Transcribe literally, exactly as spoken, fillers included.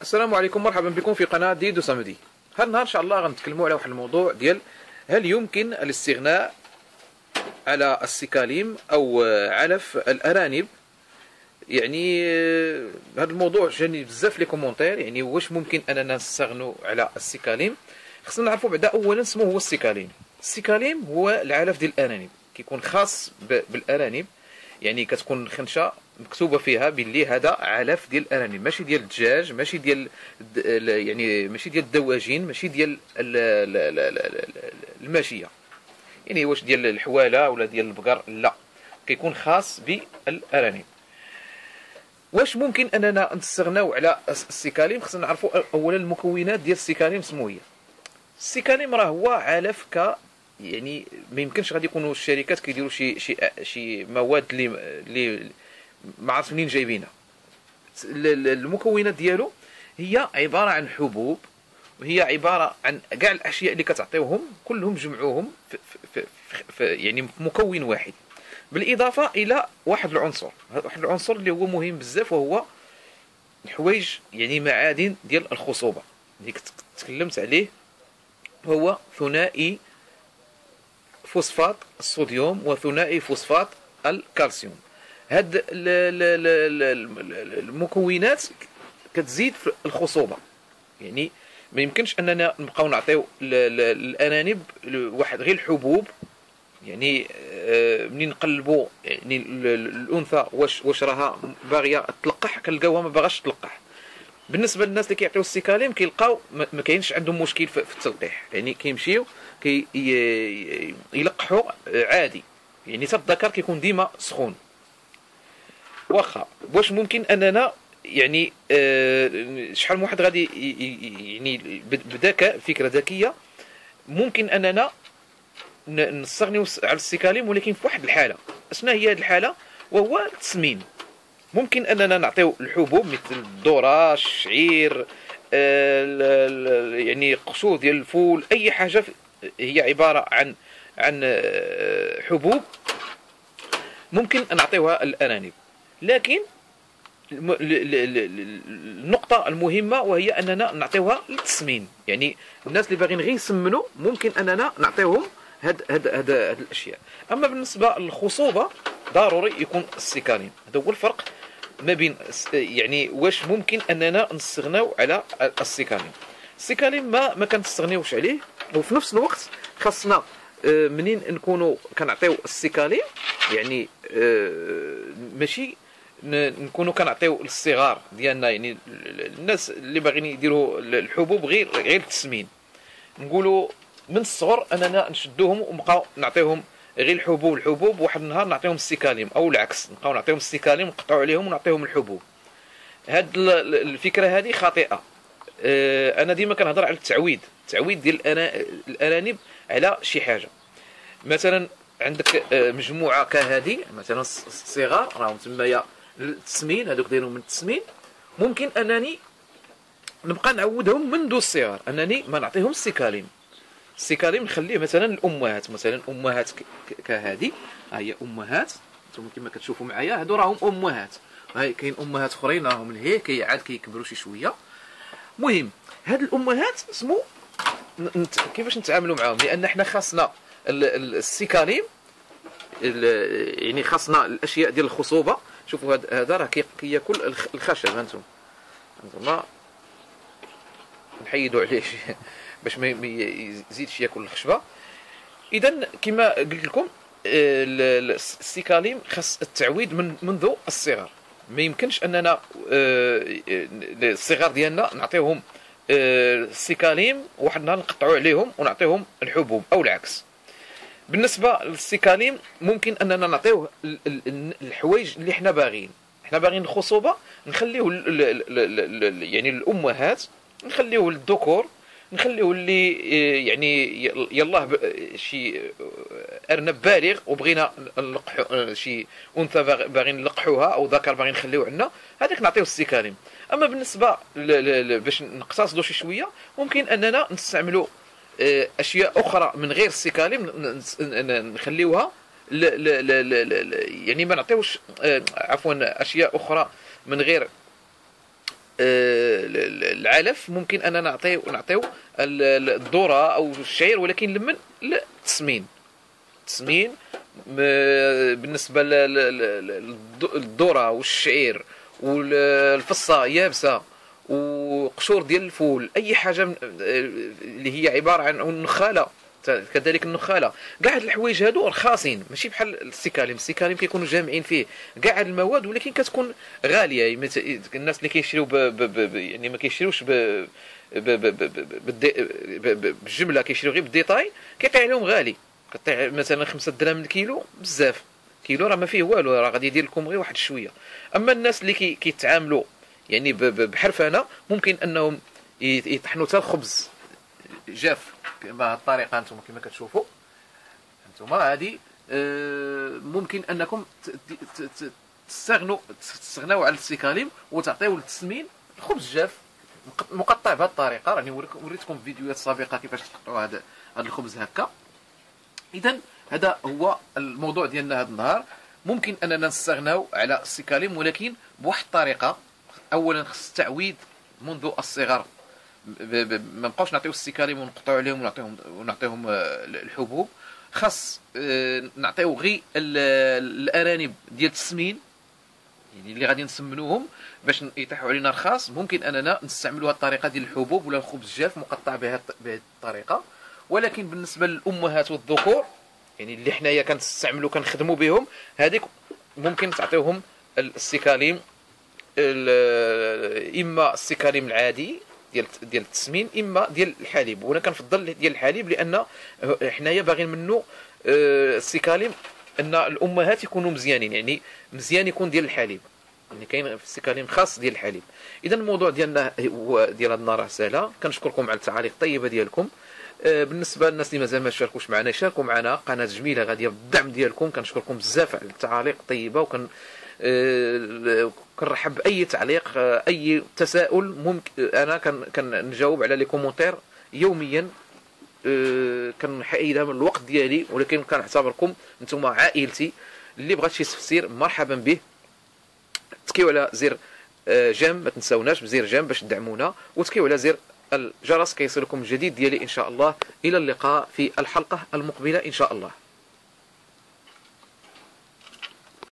السلام عليكم، مرحبا بكم في قناة ديدو سامدي. هذا النهار ان شاء الله غنتكلموا على واحد الموضوع ديال هل يمكن الاستغناء على السكاليم او علف الارانب. يعني هذا الموضوع جاني بزاف لي كومونتير، يعني واش ممكن اننا نستغنوا على السكاليم. خصنا نعرفوا بعدا اولا سمو هو السكاليم. السكاليم هو العلف ديال الارانب، كيكون خاص بالارانب، يعني كتكون خنشه مكتوبه فيها باللي هذا علف ديال الارانب، ماشي ديال الدجاج، ماشي ديال يعني ماشي ديال الدواجن، ماشي ديال الماشيه، يعني واش ديال الحواله ولا ديال البقر، لا، كيكون خاص بالارانب. واش ممكن اننا نستغناو على السكاليم؟ خصنا نعرفوا اولا المكونات ديال السكاليم شنو هي. السكاليم راه هو علف ك يعني ما يمكنش غادي يكونوا الشركات كيديروا شي شي شي مواد اللي اللي ما عرفت منين جايبينها. المكونات ديالو هي عباره عن حبوب، وهي عباره عن كاع الاشياء اللي كتعطيوهم كلهم جمعوهم في, في, في, في يعني في مكون واحد، بالاضافه الى واحد العنصر، واحد العنصر اللي هو مهم بزاف، وهو الحوايج يعني معادن ديال الخصوبه اللي تكلمت عليه، هو ثنائي فوسفات الصوديوم وثنائي فوسفات الكالسيوم. هاد المكونات كتزيد في الخصوبه، يعني ما يمكنش اننا نبقاو نعطيو الارانب واحد غير الحبوب، يعني منين نقلبوا يعني الانثى واش واش راها باغيه تلقح كنلقاوها ما باغاش تلقح. بالنسبه للناس اللي كيعطيو السكاليم كيلقاو ما كاينش عندهم مشكل في التلقيح، يعني كيمشيو كي يلقحوا عادي، يعني حتى الذكر كيكون ديما سخون. واخا واش ممكن اننا يعني أه شحال من واحد غادي يعني بذكاء فكره ذكيه ممكن اننا نستغنيو على السكاليم، ولكن في واحد الحاله. اشنا هي هذه الحاله؟ وهو التسمين. ممكن اننا نعطيو الحبوب مثل الذره، الشعير، أه يعني قشور ديال الفول، اي حاجه هي عباره عن عن حبوب ممكن نعطيوها الارانب. لكن النقطة المهمة وهي أننا نعطيوها للتسمين، يعني الناس اللي باغيين غير يسمنوا ممكن أننا نعطيوهم هاد هاد هاد, هاد الأشياء. أما بالنسبة للخصوبة ضروري يكون السكاليم. هذا هو الفرق ما بين يعني واش ممكن أننا نستغناو على السكاليم. السكاليم ما ما كنستغنيوش عليه، وفي نفس الوقت خاصنا منين نكونوا كنعطيو السكاليم يعني ماشي نكونوا كنعطيو للصغار ديالنا، يعني الناس اللي باغيين يديروا الحبوب غير غير التسمين، نقولوا من الصغر اننا نشدوهم ونبقاو نعطيهم غير الحبوب الحبوب واحد النهار نعطيهم السكاليم، او العكس نبقاو نعطيهم السكاليم نقطعوا عليهم ونعطيهم الحبوب. هاد الفكره هذه خاطئه. انا ديما كنهضر على التعويد، التعويد ديال الارانب على شي حاجه. مثلا عندك مجموعه كهذه مثلا الصغار راهم تمايا التسمين، هذوك دايرهم من التسمين، ممكن انني نبقى نعودهم منذ الصغر انني ما نعطيهم السكاليم. السكاليم نخليه مثلا الامهات، مثلا امهات كهذه، ها هي امهات، انتم كما كتشوفوا معايا هادو راهم امهات، هاي كاين امهات اخرين راهم لهيه كي عاد كيكبروا شي شويه. مهم هاد الامهات سمو كيفاش نتعاملوا معاهم، لان حنا خاصنا السكاليم، يعني خاصنا الاشياء ديال الخصوبه. شوفوا هذا هذا راه كياكل الخشب، هانتم هانتوما نحيدوا عليه باش ما يزيدش ياكل الخشبه. اذا كما قلت لكم السكاليم خاص التعويد من منذ الصغر. ما يمكنش اننا الصغار ديالنا نعطيوهم السكاليم واحد النهار نقطعوا عليهم ونعطيهم الحبوب، او العكس. بالنسبه للسكاليم ممكن اننا نعطيوه الحوايج اللي حنا باغيين. حنا باغيين الخصوبه نخليوه يعني الامهات، نخليوه للذكور، نخليوه اللي يعني يلاه شي ارنب بالغ وبغينا نلقحو شي انثى باغيين نلقحوها او ذكر باغيين نخليوه عندنا، هذاك نعطيوه السكاليم. اما بالنسبه باش نقتصدوا شي شويه ممكن اننا نستعملوا اشياء اخرى من غير السكاليم، نخليوها لا لا لا لا يعني ما نعطيوش عفوا اشياء اخرى من غير العلف ممكن اننا نعطيو نعطيو الذره او الشعير، ولكن لمن لا التسمين. التسمين بالنسبه للذره والشعير والفصه يابسه وقشور ديال الفول، اي حاجه اللي هي عباره عن النخاله، كذلك النخاله، كاع هاد الحوايج هادو رخاصين، ماشي بحال السيكاليم. السيكاليم كيكونوا جامعين فيه كاع هاد المواد، ولكن كتكون غاليه. الناس اللي كيشريو يعني ما كيشريوش ب بالجمله، كيشريو غير بالديتاي، كيطيح عليهم غالي. كطيح مثلا خمسة دراهم الكيلو، بزاف. كيلو راه ما فيه والو، راه غادي يدير لكم غير واحد شويه. اما الناس اللي كيتعاملوا يعني بحرفنه، ممكن انهم يطحنوا حتى الخبز جاف بهذه الطريقه. انتم كما كتشوفوا انتم هذه ممكن انكم تستغنوا تستغنوا على السيكاليم وتعطيو للتسمين الخبز جاف مقطع بهذه الطريقه. راني وريتكم في فيديوهات سابقه كيفاش تقطعوا هذا هذا الخبز هكا. اذا هذا هو الموضوع ديالنا هذا النهار. ممكن اننا نستغنوا على السيكاليم، ولكن بواحد الطريقه. اولا خص التعويد منذ الصغر، ما نبقاوش نعطيو السيكاليم ونقطعوا عليهم ونعطيهم ونعطيهم الحبوب. خاص نعطيو غير الارانب ديال التسمين، يعني اللي غادي نسمنوهم باش يطيحوا علينا رخاص. ممكن اننا نستعملوا هذه الطريقه ديال الحبوب ولا الخبز الجاف مقطع بهذه الطريقه. ولكن بالنسبه للامهات والذكور، يعني اللي حنايا كنستعملوا كنخدموا بهم، هذيك ممكن تعطيوهم السيكاليم، اما السيكاليم العادي ديال ديال التسمين، اما ديال الحليب. وانا كنفضل ديال الحليب، لان حنايا باغيين منه السيكاليم ان الامهات يكونوا مزيانين، يعني مزيان يكون ديال الحليب، يعني كاين في السيكاليم خاص ديال الحليب. اذا الموضوع ديالنا هو ديال هذا النهار سهله. كنشكركم على التعاليق الطيبه ديالكم. بالنسبه للناس اللي مازال ما شاركوش معنا، يشاركوا معنا، قناه جميله غاديه بالدعم ديالكم. كنشكركم بزاف على التعاليق الطيبه، وكن كنرحب باي تعليق، اي تساؤل ممكن انا كنجاوب على لي كومونتير يوميا. كنحيدها من الوقت ديالي، ولكن كنعتبركم نتوما عائلتي. اللي بغات شي تفسير مرحبا به. تكيو على زر جيم، ما تنساوناش بزير جيم باش تدعمونا، وتكيو على زر الجرس كيصلكم الجديد ديالي ان شاء الله. الى اللقاء في الحلقه المقبله ان شاء الله.